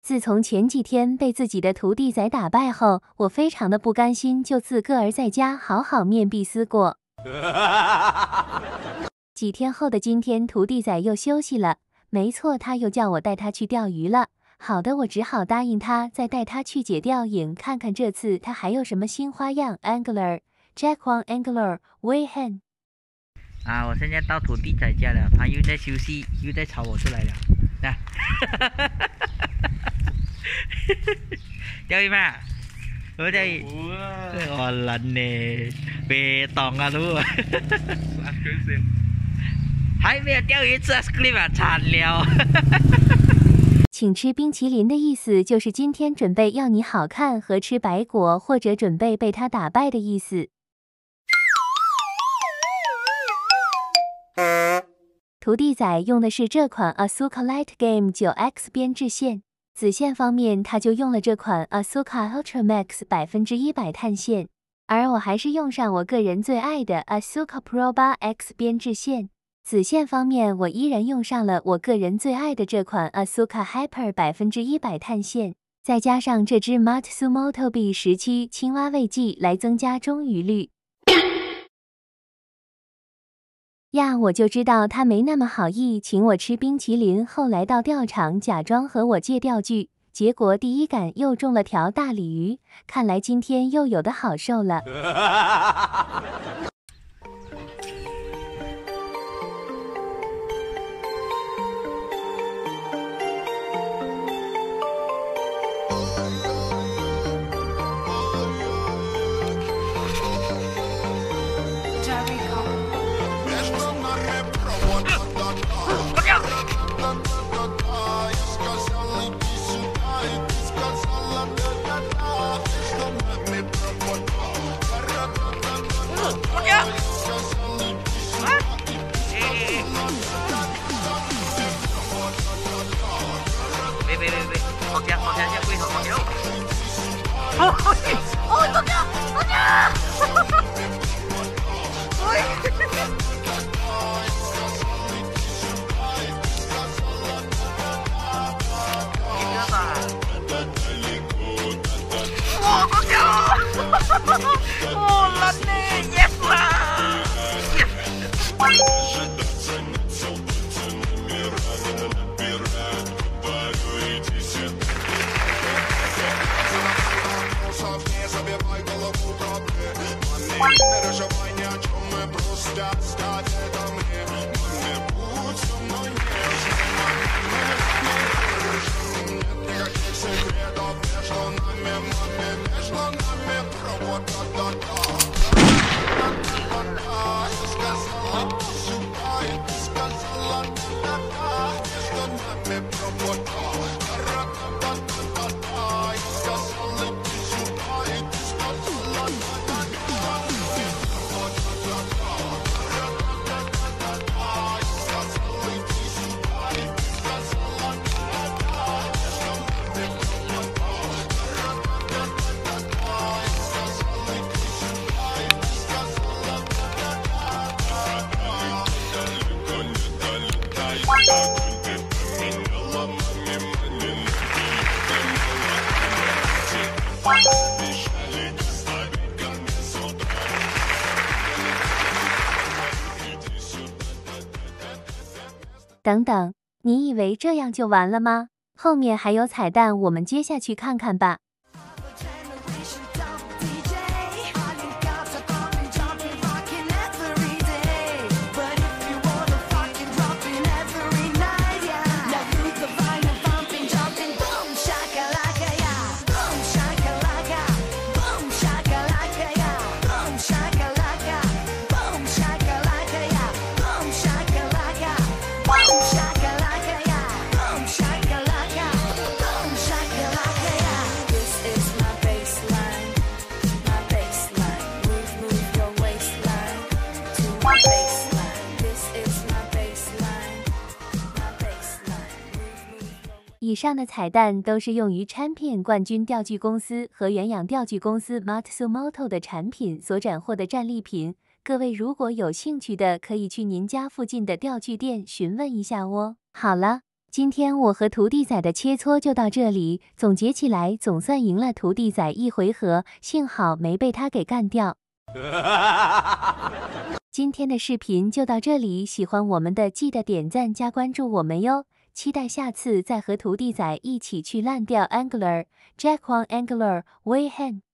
自从前几天被自己的徒弟仔打败后，我非常的不甘心，就自个儿在家好好面壁思过。几天后的今天，徒弟仔又休息了，没错，他又叫我带他去钓鱼了。好的，我只好答应他，再带他去解钓瘾，看看这次他还有什么新花样。Angler Jack Huang Angler Wei Hen。 我现在到徒弟仔家了，他又在休息，又在吵我出来了。来，钓鱼嘛？我钓鱼。我撚呢，被當啊都。还没有钓鱼吃 ice cream 啊，惨了。 请吃冰淇淋的意思就是今天准备要你好看和吃白果，或者准备被他打败的意思。徒弟仔用的是这款 Asuka Light Game 9X 编制线，子线方面他就用了这款 Asuka Ultra Max 100%碳线，而我还是用上我个人最爱的 Asuka Pro 8X 编制线。子线方面，我依然用上了我个人最爱的这款 Asuka Hyper 100%碳线，再加上这支 Matsumoto B17 青蛙味剂来增加中鱼率。呀，我就知道他没那么好意，请我吃冰淇淋，后来到钓场假装和我借钓具，结果第一杆又中了条大鲤鱼，看来今天又有的好受了。 别，放假，龟头放掉。放假。哇，放假！哦，烂呢 ，yes 啦 ，yes。 Переживай ни о чем, мы просто оставь это мне. Маме, будь со мной нежным, нет никаких секретов между нами, маме, между нами провод-та-та-та. Я сказала, ты сюда, и ты сказала, та-та-та. Между нами провод-та-та-та-та. Я сказала, ты сюда, и ты сказала, та-та-та. 等等，你以为这样就完了吗？后面还有彩蛋，我们接下去看看吧。以上的彩蛋都是用于Champion冠军钓具公司和原养钓具公司 Matsumoto 的产品所斩获的战利品。各位如果有兴趣的，可以去您家附近的钓具店询问一下哦。好了， 今天我和徒弟仔的切磋就到这里，总结起来总算赢了徒弟仔一回合，幸好没被他给干掉。今天的视频就到这里，喜欢我们的记得点赞加关注我们哟，期待下次再和徒弟仔一起去烂掉 Angler Jack One Angler Way Hen。